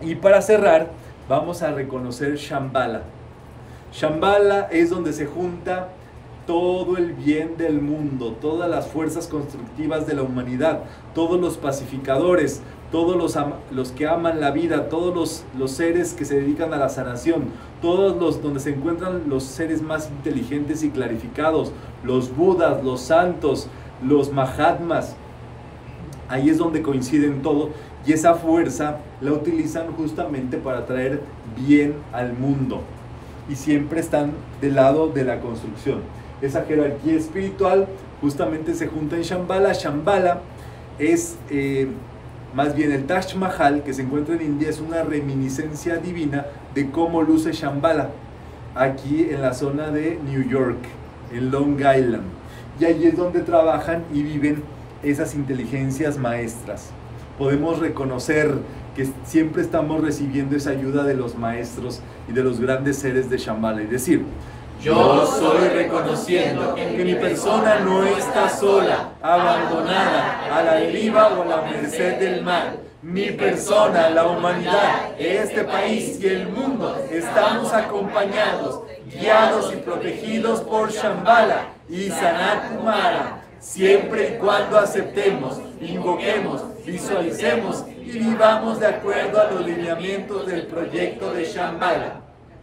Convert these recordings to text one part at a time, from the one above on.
Y para cerrar, vamos a reconocer Shambhala. Shambhala es donde se junta todo el bien del mundo, todas las fuerzas constructivas de la humanidad, todos los pacificadores, todos los que aman la vida, todos los seres que se dedican a la sanación, todos los donde se encuentran los seres más inteligentes y clarificados, los budas, los santos, los mahatmas. Ahí es donde coinciden todo, y esa fuerza la utilizan justamente para traer bien al mundo, y siempre están del lado de la construcción. Esa jerarquía espiritual justamente se junta en Shambhala. Shambhala es más bien el Taj Mahal, que se encuentra en India, es una reminiscencia divina de cómo luce Shambhala aquí en la zona de New York, en Long Island, y allí es donde trabajan y viven esas inteligencias maestras. Podemos reconocer que siempre estamos recibiendo esa ayuda de los maestros y de los grandes seres de Shambhala, y decir: yo soy reconociendo que mi persona no está sola, abandonada, a la deriva o a la merced del mal. Mi persona, la humanidad, este país y el mundo estamos acompañados, guiados y protegidos por Shambhala y Sanat Kumara, siempre y cuando aceptemos, invoquemos, visualicemos y vivamos de acuerdo a los lineamientos del proyecto de Shambhala.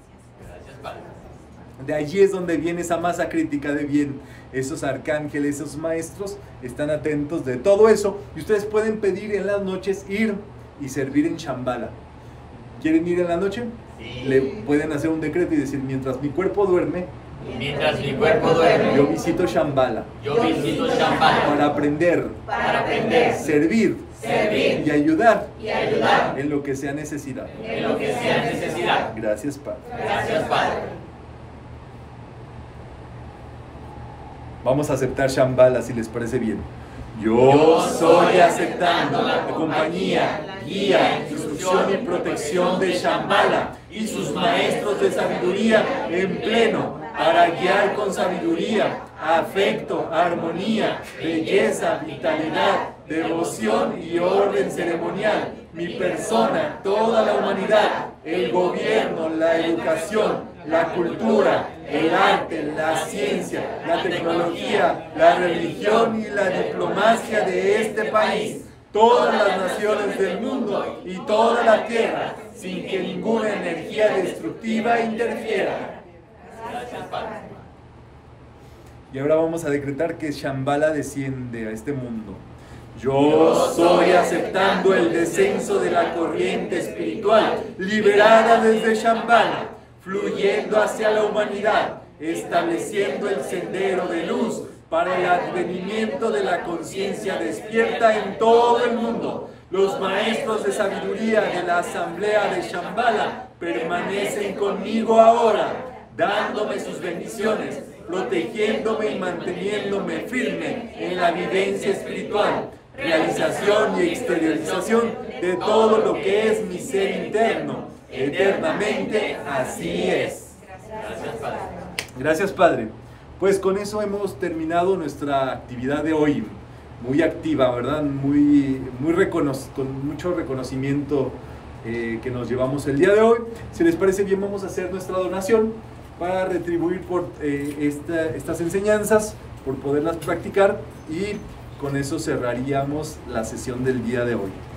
De allí es donde viene esa masa crítica de bien. Esos arcángeles, esos maestros están atentos de todo eso, y ustedes pueden pedir en las noches ir y servir en Shambhala. ¿Quieren ir en la noche? Sí. Le pueden hacer un decreto y decir: mientras mi cuerpo duerme, yo visito Shambhala. Yo visito Shambhala para aprender, servir y ayudar en lo que sea necesidad. Gracias, Padre. Gracias, Padre. Vamos a aceptar Shambhala, si les parece bien. Yo soy aceptando la compañía, guía, instrucción y protección de Shambhala y sus maestros de sabiduría en pleno, para guiar con sabiduría, afecto, armonía, belleza, vitalidad, devoción y orden ceremonial, mi persona, toda la humanidad, el gobierno, la educación, la cultura, el arte, la ciencia, la tecnología, la religión y la diplomacia de este país, todas las naciones del mundo y toda la tierra, sin que ninguna energía destructiva interfiera. Gracias, Padre. Y ahora vamos a decretar que Shambhala desciende a este mundo. Yo soy aceptando el descenso de la corriente espiritual liberada desde Shambhala, fluyendo hacia la humanidad, estableciendo el sendero de luz para el advenimiento de la conciencia despierta en todo el mundo. Los maestros de sabiduría de la asamblea de Shambhala permanecen conmigo ahora, dándome sus bendiciones, protegiéndome y manteniéndome firme en la vivencia espiritual, realización y exteriorización de todo lo que es mi ser interno. Eternamente así es. Gracias, Padre. Gracias, Padre. Pues con eso hemos terminado nuestra actividad de hoy. Muy activa, ¿verdad? Con mucho reconocimiento que nos llevamos el día de hoy. Si les parece bien, vamos a hacer nuestra donación para retribuir por estas enseñanzas, por poderlas practicar, y con eso cerraríamos la sesión del día de hoy.